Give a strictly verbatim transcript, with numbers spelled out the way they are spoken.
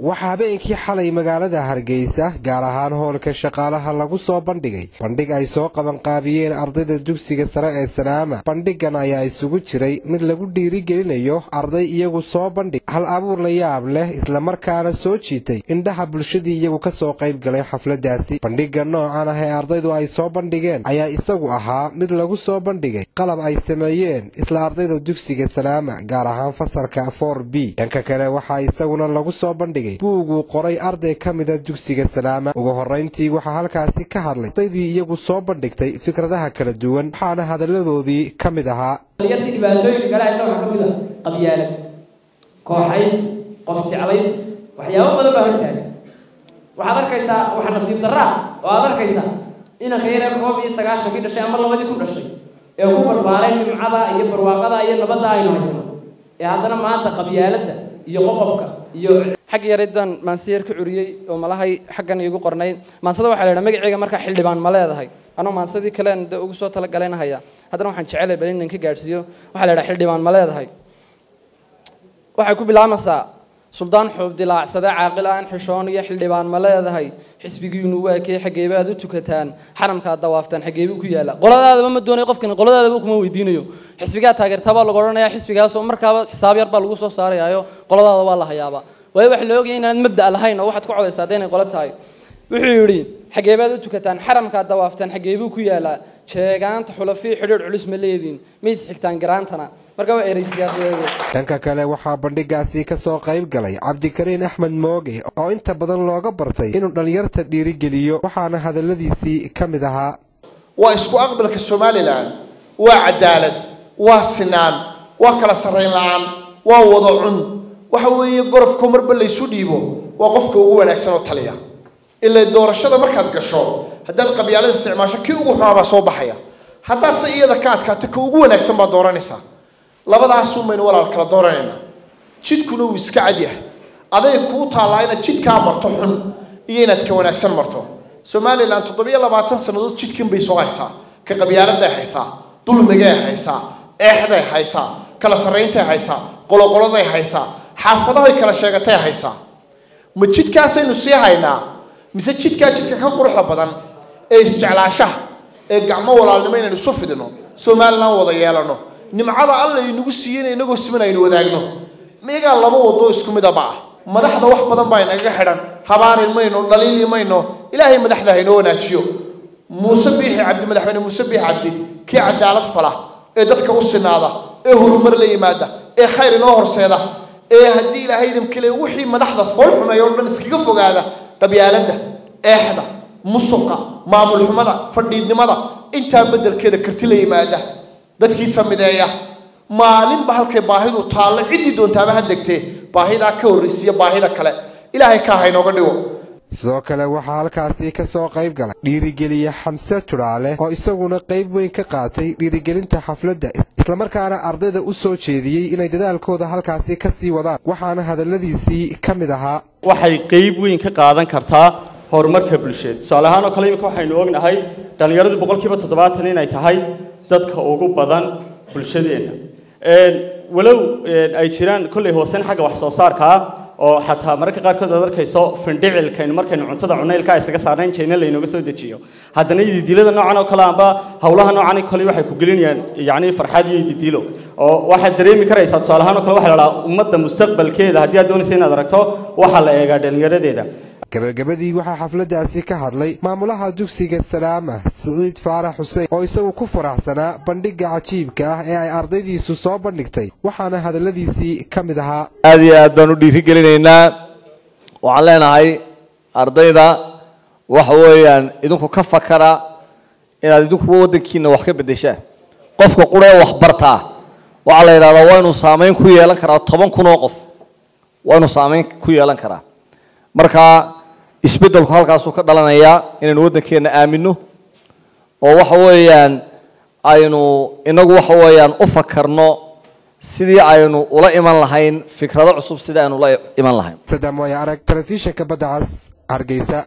waxaa habeenkii xalay magaalada Hargeysa gaar ahaan hoolka shaqaalaha lagu soo bandhigay bandhig ay soo qaban qaabiyeen ardayda dugsiga sare ee Salaama. Bandhigan ayaa isugu jiray mid lagu dhiirigelinayo arday iyagu soo bandhig hal abuur la yaab leh isla markaana soo jiitay indhaha bulshadii iyagu ka soo qayb galay xafladaasi. Bandhigan noocan ah ee ardaydu ay soo bandhigeen ayaa isagu ahaa mid lagu soo bandhigay qalab ay sameeyeen isla ardayda dugsiga Salaama gaar ahaan fasalka four B. Dhanka kale waxaa isaguna lagu soo bandhigay buugu qoray arday ka mid ah dugsiga Salaama. Ugu horeyntii waxaa halkaasi ka hadlay ardaydii iyagu soo bandhigtay fikradaha kala duwan waxaana hadaladoodii ka mid ahaa yartii dhibaatooyinka kale ay soo kamid ah qabyaalad kooxays qof jeclays waxyaabo badan baa hortaagan waxaad arkaysaa waxa nasiib darra oo aad arkaysaa in khayr koob iyo sagaashan kii dhashay ama labadii ku dhashay ee ku barbaaray nimcada iyo barwaaqada iyo nabadda ay noqonayso ee haddana maanta qabyaaladda iyo qofka iyo xaq yareedan maansiir ku curiyay oo malahay xaqan igu qornay maansada waxa la yiraahdaa magacayga marka xildhibaan ma leedahay anoo maansadii kale aan ugu soo tala galeenahay haddana waxaan jecelahay bal inaan ka gaarsiiyo waxa la yiraahdaa xildhibaan ma leedahay waxa ku bilaamaysaa suldaan xub dilaacsada caaqil aan xishoon iyo xildhibaan ma leedahay xisbigiinu waa kee xageebaad u tukataan xaramka dawaaftaan xageebu ku yaala qoladaadaba ma doonay qofkan qoladaadaba kuma weydiinayo xisbiga taageertaba lagu oranayaa xisbigaas oo markaaba xisaab yar baa lagu soo saarayo qoladaada waa la hayaaba way wax la ogyahay inaan mabda lahayn oo waxaad ku codaysaa inay qolo tahay wuxuu yiri xageebaad u tukataan xaramka dawaaftaan xageebu ku yaala sheegaanta xulafii xidhiir culus ma leedin miis xigtaan garaantana marka waa ereysiyaasyeeyo. Dhanka kale waxaa bandhigaasi ka soo qayb galay Cabdikariin Axmed Mooge oo inta badan looga bartay inuu dhalinyarta dhiirigeliyo waxaana hadaladiisii ka mid ahaa waa isku aqbalka Soomaaliland waa cadaalad waa sinaan waa kala sareyn la'aan waa wada cun waxa weeye gorofka marba la isu dhiibo waa qofka ugu wanaagsan oo taliya ilaa doorashada markaad gasho haddaad qabyaalada isticmaasho kii ugu xumaaba soo baxaya haddaad si iyada ka adkaato ka ugu wanaagsan baad dooranaysaa labadaas uu meel walaal kala dooranayna jidkuna uu iska cad yahay aday ku taalaa inaad jidka marto xun iyo inaad ka wanaagsan marto Soomaaliland toddoba iyo labaatan sanadood jidkan bay soo haysaa ka qabyaalada haysaa dulmiga haysaa eexda haysaa kala sareynta haysaa qoloqolada haysaa xaafadaha ay kala sheegatay haysaa ma jidkaas aynu sii haynaa mise jidka jidka ka quruxda badan ee isjeclaashaha ee gacmo walaalnimo inaynu soo fidino Soomaaliland wada yeelano nimcada alla inagu siiyeen inagoo simanayno wadaagno meega laba wado isku mid ah madaxda wax badan baa inaga xidhan habaarin mayno dhaliil mayno ilaahay madaxda inoo wanaajiyo Muuse Biixi Cabdi madaxweyne Muuse Biixi Cabdi ki cadaalad fala ee dadka u sinaada ee horumar la yimaada ee khayr inoo horseeda ee hadii ilaahay idin wixii madaxda fool xumayo dhan iskaga fogaada qabyaaladda eexda musuqa maamul xumada fadhiidnimada inta bedelkeeda karti la yimaada dadkii sameeyaa maalin ba halkay baahidu taalo cidii doontaaba hadagtay baahida ka horreysiya baahida kale ilaahay ka haynooga dhigo. sidoo kale waxaa halkaasi ka soo qayb galay dhiirigeliye Xamse Turaale oo isaguna qayb weyn ka qaatay dhiirigelinta xafladda isla markaana ardayda u soo jeediyay inay dadaalkooda halkaasi ka sii wadaan waxaana hadaladiisii ka mid ahaa waxay qayb weyn ka qaadan kartaa horumarka bulshada salahaan oo kale imika waxaynu ognahay dhalinyaradu boqolkiiba toddobaatan inay tahay dadka ugu badan bulshadeena ee walow ay jiraan kulay hoosan xagga wax soo saarka oo xataa marka qaar kood arkayso findhicilka in markaynu cuntada cuneylka isaga saarnaan jeena la inooga soo dejiyo haddana idilada noocan oo kale amba hawlaha noocan kale waxay ku gelinayaan yaani farxad iyo idilo oo waxa dareemi karaysaa salahaan oo kale waxa la ummadda mustaqbalkeeda haddii aad doonayso inaad aragto waxa la eega dhalinyaradeeda. gabagabadii waxaa xafladaasi ka hadlay maamulaha dugsiga Salaama Saciid Faarax Xuseen oo isagu ku faraxsanaa bandhiga cajiibka ah ee ay ardaydiisu soo bandhigtay waxaana hadaladiisii ka mid ahaa aad iyo aad baan u dhiirigelineynaa waxaan leenahay ardayda waxa weeyaan idinku ka fakara inaad idinku wadankiina wax ka bedeshaan qofka quree wax bartaa waxa la yiraahdaa waa inuu saameyn ku yeelan karaa toban kun oo qof waa inuu saameyn ku yeelan karaa marka isbeddelku halkaas uu ka dhalanayaa inaynu wadankeena aamino oo waxa weeyaan aynu inagu waxa weeyaan u fakarno sidii aynu ula iman lahayn fikrado cusub sidii aynu ula iman lahayn. Sadam way arag telefishinka badda cas Hargeysa.